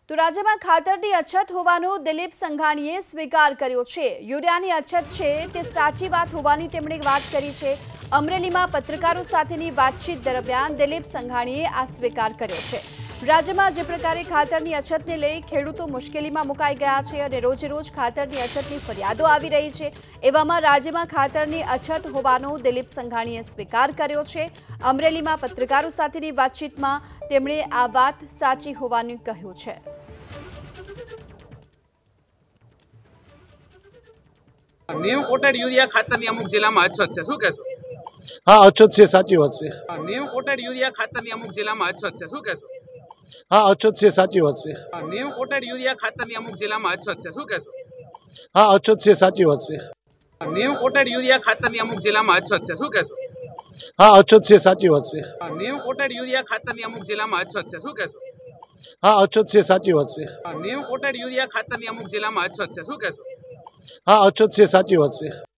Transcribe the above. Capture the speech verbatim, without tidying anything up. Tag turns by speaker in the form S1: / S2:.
S1: તો રાજ્યમાં ખાતરની અછત હોવાનો દિલીપ સંઘાણીએ સ્વીકાર કર્યો છે। યુરિયાની અછત છે તે સાચી વાત હોવાની તેમણે વાત કરી છે। અમરેલીમાં પત્રકારો સાથેની વાતચીત દરમિયાન દિલીપ સંઘાણીએ આ સ્વીકાર કર્યો છે। રાજ્યમાં જે પ્રકારે ખાતરની અછતને લઈ ખેડૂતો મુશ્કેલીમાં મુકાઈ ગયા છે અને રોજ રોજ ખાતરની અછતની ફરિયાદો આવી રહી છે, એવામાં રાજ્યમાં ખાતરની અછત હોવાનો દિલીપ સંઘાણીએ સ્વીકાર કર્યો છે। અમરેલીમાં પત્રકારો સાથેની વાતચીતમાં તેમણે આ વાત સાચી હોવાનું કહ્યું છે।
S2: નેવું કોટેડ યુરિયા ખાતરની અમુક જિલ્લામાં અછત છે, શું કહેશો?
S3: हाँ अछत से साची बात से।
S2: નેવું કોટેડ યુરિયા ખાતરની અમુક જિલ્લામાં અછત છે, શું કહેશો?
S3: हाँ अछत से साची बात से।
S2: નેવું કોટેડ યુરિયા ખાતરની અમુક જિલ્લામાં અછત છે, શું કહેશો?
S3: हाँ अछत से साची बात से।
S2: નેવું કોટેડ યુરિયા ખાતરની અમુક જિલ્લામાં અછત છે, શું કહેશો?
S3: हाँ अछत से साची बात से।
S2: નેવું કોટેડ યુરિયા ખાતરની અમુક જિલ્લામાં અછત છે, શું કહેશો?
S3: हाँ अछत से साची बात से।
S2: નેવું કોટેડ યુરિયા ખાતરની અમુક જિલ્લામાં અછત છે, શું કહેશો?
S3: हाँ अछत से साची बात से।